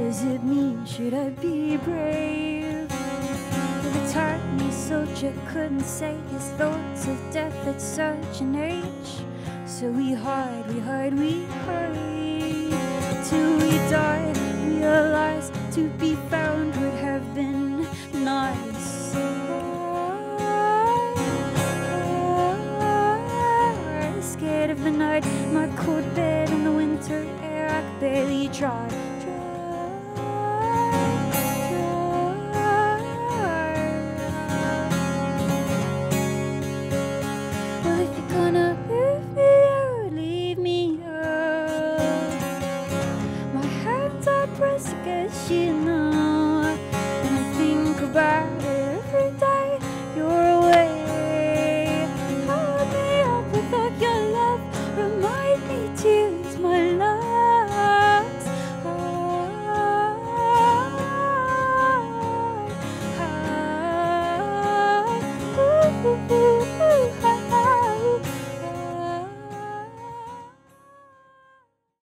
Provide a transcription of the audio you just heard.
does it mean? Should I be brave? The tiny soldier couldn't say his thoughts of death at such an age. So we hide, we hide, we hide till we die. Realize to be found would have been nice. Scared of the night, my cold bed in the winter air, I could barely try